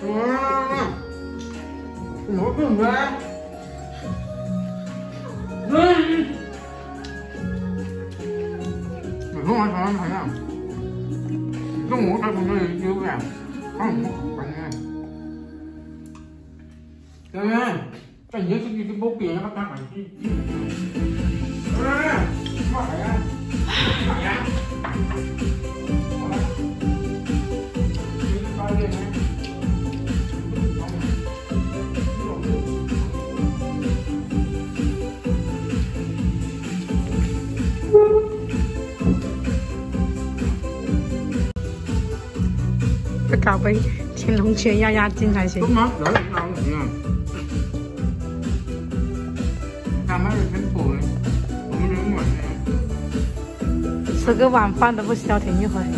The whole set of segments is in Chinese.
我不买。你跟我说什么？跟我说什么有呀？看我反正，对不对？这也是你不变，他干嘛去？妈呀！妈呀！好了，你发现没？ 这搞杯天龙圈压压惊才行。 什么？哪有行啊？干嘛要真多呢？我们人晚呢？ 吃个晚饭都不需要停一会儿。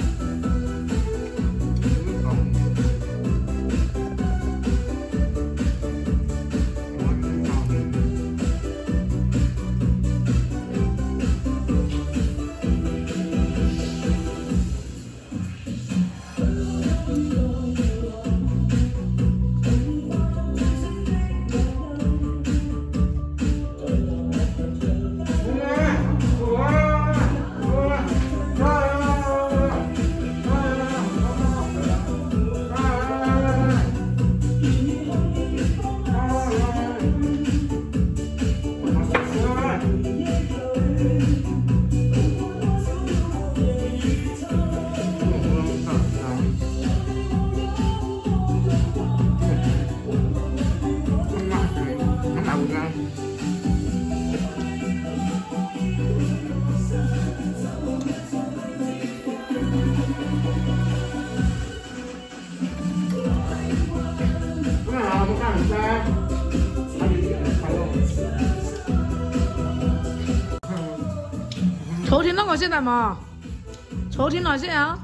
昨天那个食係嘛？昨天來食啊？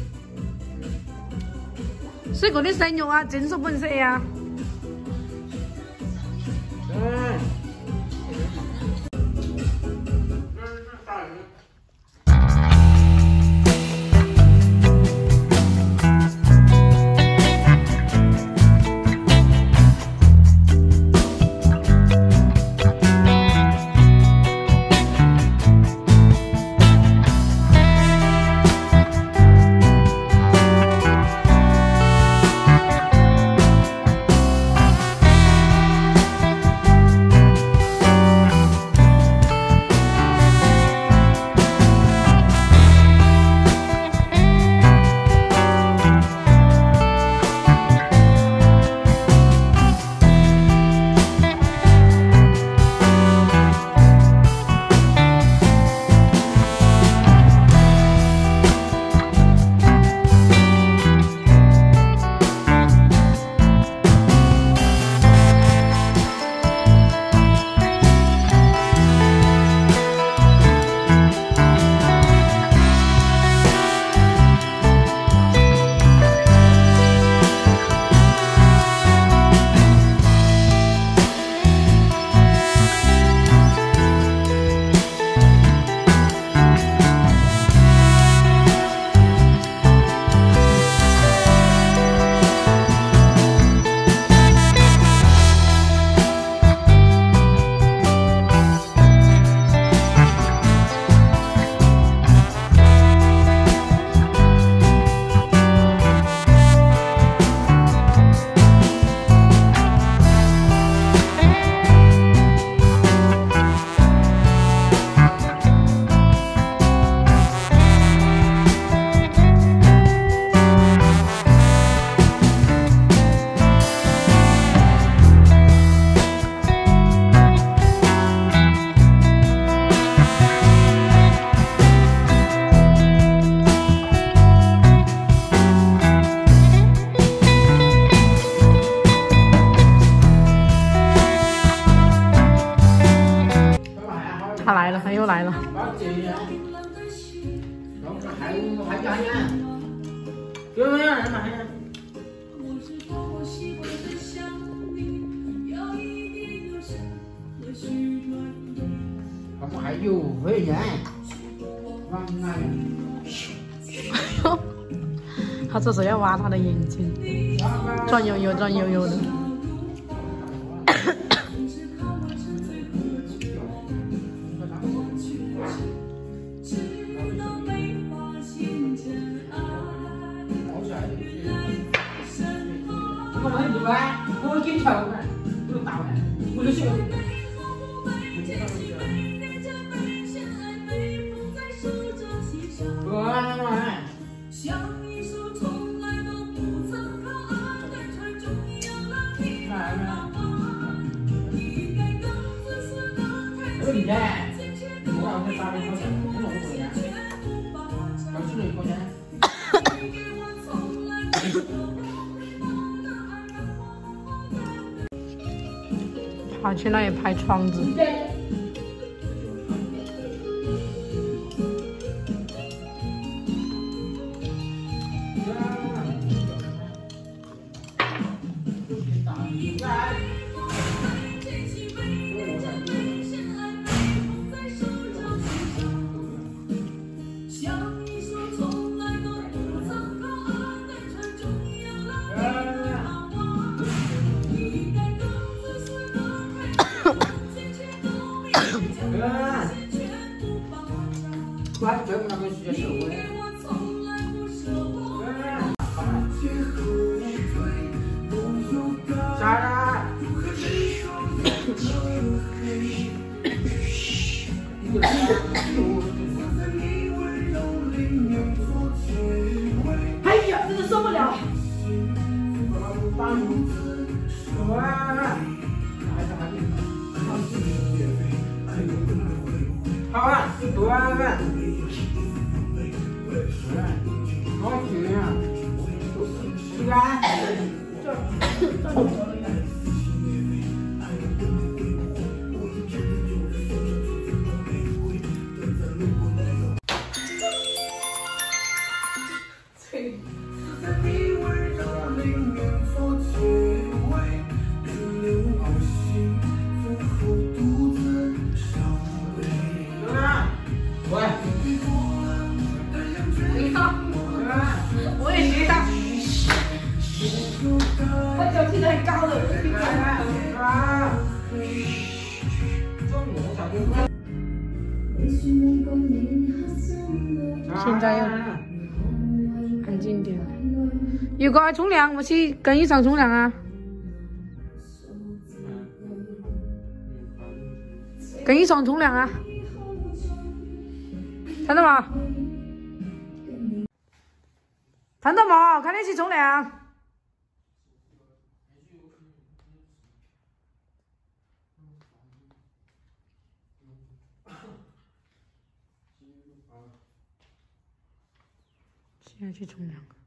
食嗰啲細肉啊，整熟本食啊？他来了，他又来了。 我还有会员， 哎呦， 他这是要挖他的眼睛，转悠悠，转悠悠的。 我问你吧，我给跳了，我就打完，我就行。 跑去那里拍窗子。 我还追不那个时间手的。啥啦？ 哎呀，真的受不了！ 好啊，多啊，好去啊！是吧？ 我也学他。他脚踢得很高的。现在要安静点。有个冲凉，我去跟一场冲凉啊。跟一场冲凉啊。看到吗？看到没？看你去冲凉。现在去冲凉。